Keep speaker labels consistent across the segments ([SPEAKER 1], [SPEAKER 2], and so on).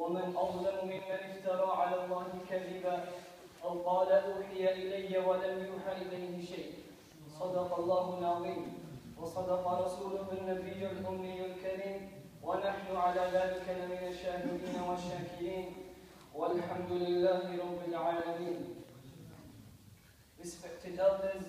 [SPEAKER 1] ومن أظلم ممن افترى على الله كذبا أو قال أوحي إلي ولم يوحى إليه شيء. صدق الله العظيم وصدق رسوله النبي الأمي الكريم ونحن على ذلك لمن الشاهدين والشاكرين والحمد لله رب العالمين. Respected elders,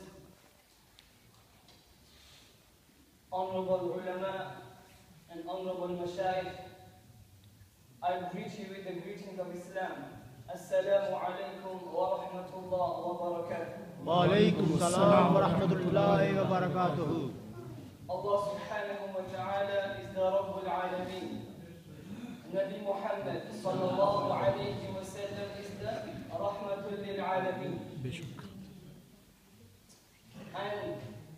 [SPEAKER 1] honorable ulama and honorable mashayikh, I greet you with the greetings of Islam. Assalamu alaikum wa rahmatullah wa barakatuh.
[SPEAKER 2] Wa alaikum salam wa rahmatullahi wa barakatuh.
[SPEAKER 1] Allah subhanahu wa ta'ala is the Rabbul Alameen. Nabi Muhammad sallallahu alayhi wa sallam is the Rahmatul lil Alameen. And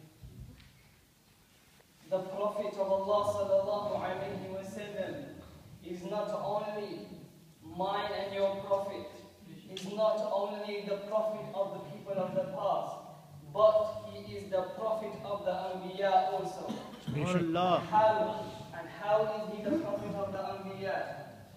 [SPEAKER 1] the Prophet of Allah sallallahu alayhi wa sallam is not only mine and your Prophet, is not only the Prophet of the people of the past, but he is the Prophet of the Anbiya also. How is he the Prophet of the Anbiya?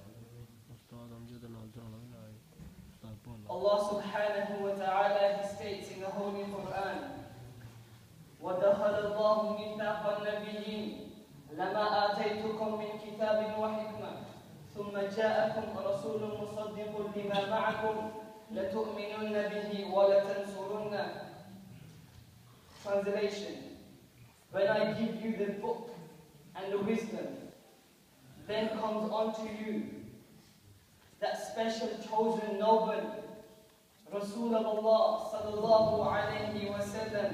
[SPEAKER 1] Allah subhanahu wa ta'ala, he states in the Holy Quran, وَدَخَلَ اللَّهُ مِيثَاقَ النَّبِيِّينَ لَمَا آتَيْتُكُم مِّن كِتَابٍ وَحِكْمَةٍ ثُمَّ جَاءَكُمْ رَسُولٌ مُصَدِّقٌ لِمَا مَعَكُمْ لَتُؤْمِنُنَّ بِهِ وَلَتَنصُرُنَّهُ. Translation: when I give you the book and the wisdom, then comes unto you that special chosen noble Rasul of Allah sallallahu alayhi wa sallam,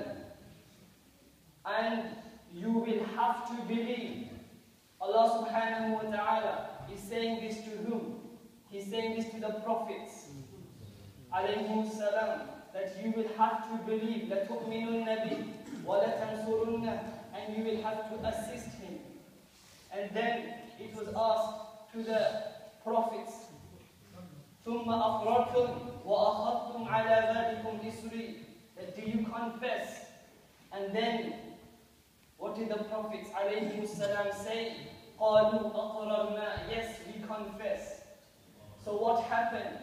[SPEAKER 1] and you will have to believe. Allah subhanahu wa ta'ala is saying this to whom? He's saying this to the prophets alayhimus salam, that you will have to believe, لَتُؤْمِنُنَّ بِهِ وَلَتَنْصُرُنَّهُ, and you will have to assist him. And then it was asked to the prophets, ثُمَّ أَقْرَرْتُمْ وَأَخَذْتُمْ عَلَى ذَلِكُمْ إِسْرِي, that do you confess? And then what did the prophets alayhimus salam say? قَالُوا أَقْرَرْنَا, yes, we confess. So what happened?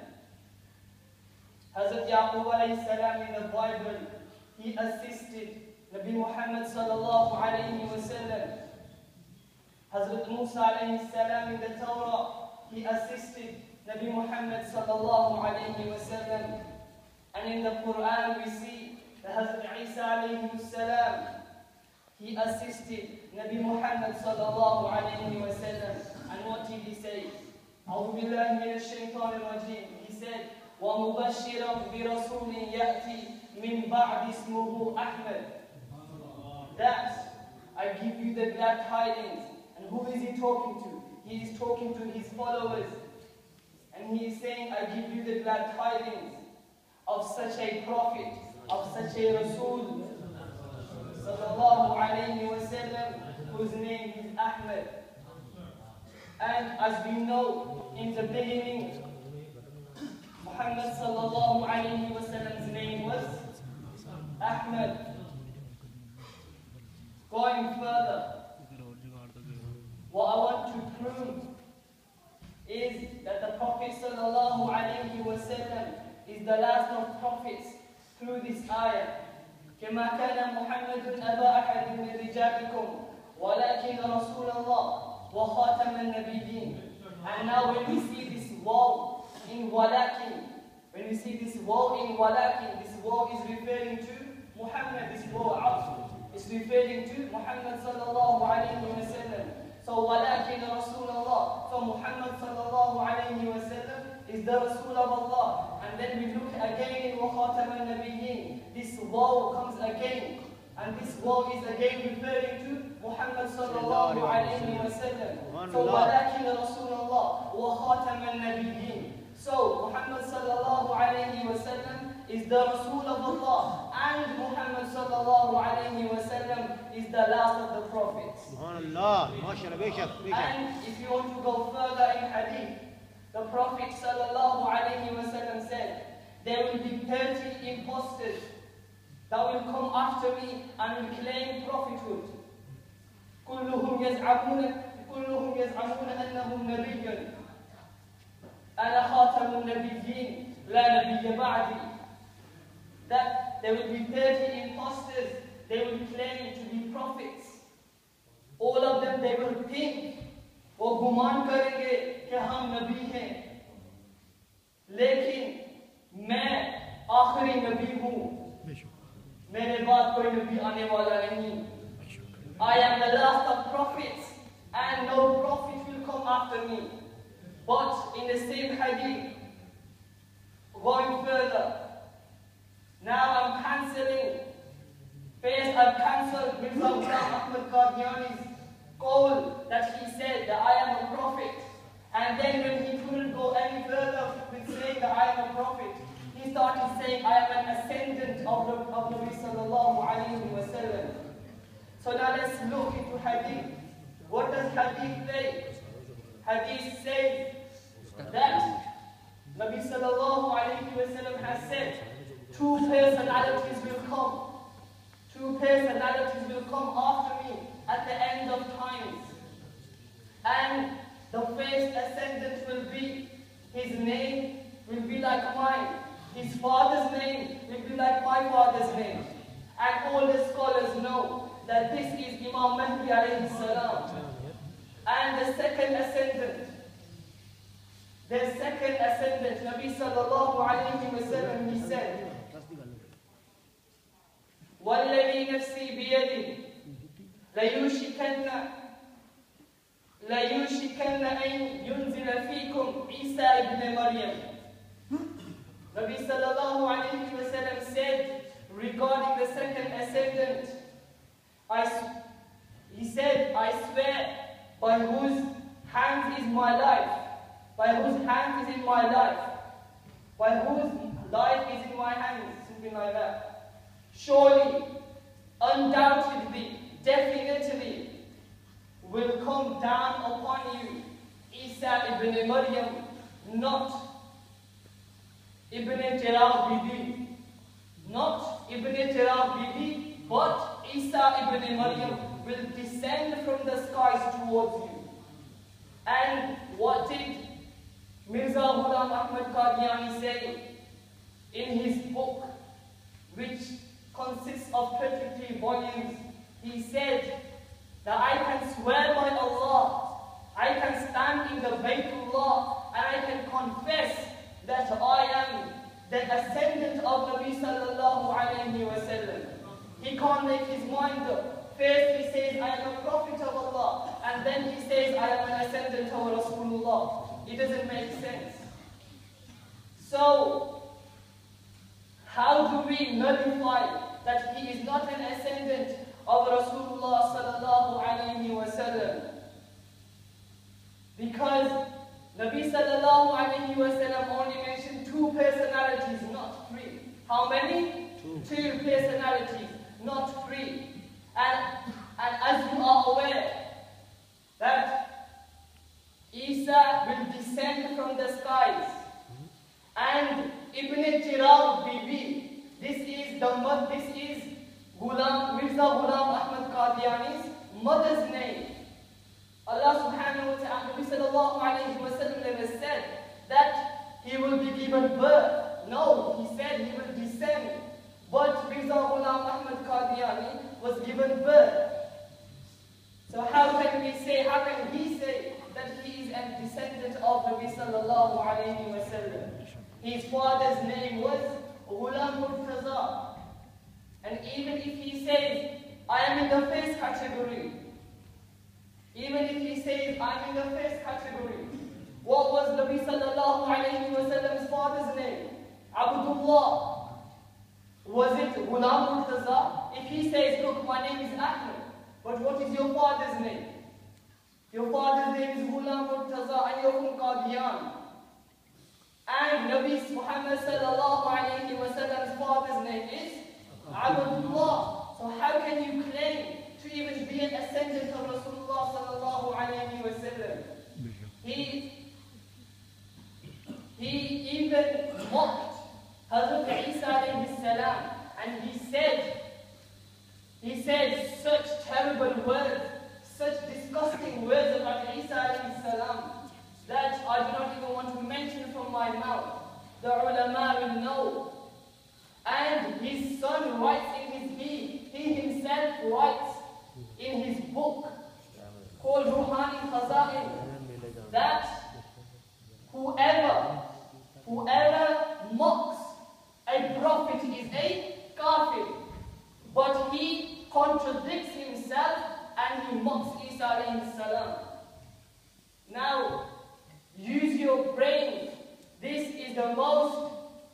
[SPEAKER 1] Hazrat Yaqub alayhi salam in the Bible, he assisted Nabi Muhammad sallallahu alayhi wa sallam. Hazrat Musa alayhi salam in the Torah, he assisted Nabi Muhammad sallallahu alayhi wa sallam. And in the Quran we see that Hazrat Isa alayhi salam, he assisted Nabi Muhammad sallallahu alayhi wa sallam. And what did he say? أعوذ بالله من الشيطان الرجيم. He said, وَمُبَشِّرًا بِرَسُولٍ يَأْتِي مِنْ بَعْدِ اسْمُهُ أَحْمَدٍ. That I give you the glad tidings. And who is he talking to? He is talking to his followers. And he is saying, I give you the glad tidings of such a prophet, of such a Rasul, sallallahu alayhi wa sallam, whose name is Ahmad. And as we know, in the beginning, Muhammad sallallahu alayhi wa sallam's name was Ahmad. Going further, what I want to prove is that the Prophet sallallahu alayhi wa sallam is the last of prophets through this ayah. كما كان محمد أبا أحد من رجالكم ولكن رسول الله وخاتم النبيين. And now when we see this wall in walakin, when we see this wall in walakin, this wall is referring to Muhammad, this wall out is referring to Muhammad sallallahu alayhi wa sallam. So walakin Rasulullah, so Muhammad sallallahu alayhi wa sallam is the Rasul of Allah. And then we look again in Wakhatam al-Nabiyyin, this wall comes again. And this wall is again referring to Muhammad sallallahu alayhi wa sallam. So walakin Rasulullah wa khatam al-nabiyyin. So Muhammad sallallahu alayhi wa sallam is the Rasul of Allah, and Muhammad sallallahu alayhi wa sallam is the last of the prophets. And if you want to go further in hadith, the Prophet sallallahu alayhi wa sallam said, there will be 30 impostors that will come after me and will claim prophethood. كلهم يزعمون أنهم نبي. أنا خاتم النبيين لا نبي بعدي. That there will be 30 imposters, they will claim to be prophets. All of them, they will think, वो गुमान करेंगे कि हम नबी हैं, लेकिन मैं आखिरी नबी हूँ, मेरे बाद कोई नबी आने वाला नहीं. I am the last of prophets and no prophet will come after me. But in the same hadith, going further, now I'm cancelling. First, I've cancelled Mirza Ghulam Ahmad Qadiani's call that he said that I am a prophet. And then when he couldn't go any further with saying that I am a prophet, he started saying I am an ascendant of Nabi sallallahu alayhi wa sallam. So now let's look into hadith. What does hadith say? Hadith says that Nabi sallallahu alayhi wa sallam has said, two personalities will come. Two personalities will come after me at the end of times. And the first ascendant will be, his name will be like mine. His father's name will be like my father's name. And all the scholars know that this is Imam Mahdi alayhi salam. And the second ascendant, Nabi sallallahu alayhi wa sallam, he said, وَالَّذِي نَفْسِي بِيَدِهِ لَيُوشِكَنَّ أَن يُنزِلَ فِيكُمْ عِيسَى ibn Maryam. Nabi sallallahu alayhi wa sallam said regarding the second ascendant, he said, I swear by whose hand is my life, by whose hand is in my life, by whose life is in my hands, something like that. Surely, undoubtedly, definitely, will come down upon you Isa ibn Maryam, not Ibn Tirab Bibi, not Ibn Tirab Bibi, but Isa ibn Maryam will descend from the skies towards you. And what did Mirza Ghulam Ahmad Qadiani say in his book, which consists of 23 volumes? He said that I can swear by Allah, I can stand in the Baytullah, and I can confess that I am the ascendant of Nabi sallallahu alayhi wa sallam. He can't make his mind up. First he says, I am a prophet of Allah, and then he says, I am an ascendant of Rasulullah. It doesn't make sense. So, how do we nullify that he is not an ascendant of Rasulullah sallallahu alayhi wa sallam? Because Nabi sallallahu alayhi wa sallam only mentioned two personalities, not three. How many? Two personalities, not three. And as you are aware, that Isa will descend from the skies. And Ibn Tirab Bibi, this is Mirza Ghulam Ahmad Qadiani's mother's name. Allah subhanahu wa ta'ala, Nabi sallallahu alayhi wa sallam never said that he will be given birth. No, he said he will descend. But Mirza Ghulam Ahmad Qadiani was given birth. So how can he say that he is a descendant of Nabi sallallahu alayhi wa sallam? His father's name was Ghulam Murtaza. And even if he says, I am in the first category, what was Nabi sallallahu alayhi wa sallam's father's name? Abdullah. Was it Ghulam Murtaza? If he says, look, my name is Ahmed, but what is your father's name? Your father's name is Ghulam Murtaza and you're from Qadian. And Nabi Muhammad sallallahu alayhi wa sallam's father's name is Abdullah. So how can you claim to even be an ascendant of Rasulullah sallallahu alayhi wa sallam? He even mocked Hazrat Isa alayhi salam, and he said such terrible words, such disgusting words about Isa alayhi salam, that I do not even want to mention from the ulama will know. And his son writes he himself writes in his book called Ruhani Khaza'in that whoever mocks a prophet is a kafir, but he contradicts himself and he mocks Isa alayhi salam. Now, use your brain. This is the most,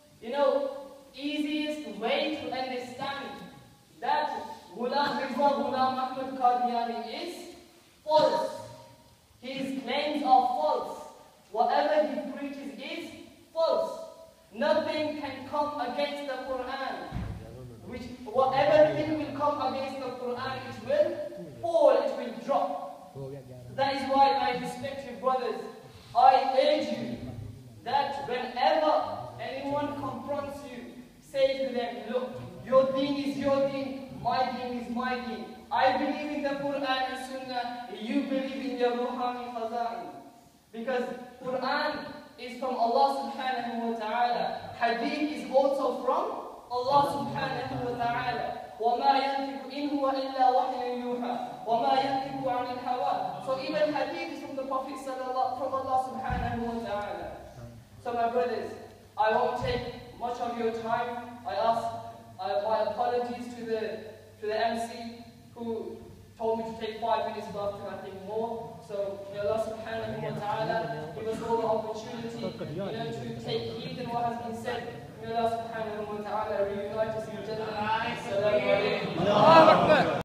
[SPEAKER 1] easiest way to understand that Ghulam Ahmad Qadiani is false. His claims are false. Whatever he preaches is false. Nothing can come against the Quran. Whatever thing will come against the Quran, it will fall, it will drop. That is why, my respected brothers, I urge you that whenever anyone confronts you, say to them, look, your deen is your deen, my deen is my deen. I believe in the Quran and Sunnah, you believe in the Ruhani Khaza'in. Because Quran is from Allah subhanahu wa ta'ala. Hadith is also from Allah subhanahu wa ta'ala. وَمَا يَنْتِقُ إِنْ هُوَ إِلَّا وَحْيٌ يُوحَى وَمَا يَنْتِقُ عَنِ الْهَوَىٰ. So even hadith is from the Prophet from Allah subhanahu wa ta'ala. So my brothers, I won't take much of your time. My apologies to the MC who told me to take 5 minutes, but I think more. So may Allah subhanahu wa ta'ala give us all the opportunity to take heed in what has been said. May Allah subhanahu wa ta'ala reunite us in Jannah. Assalamu alaikum.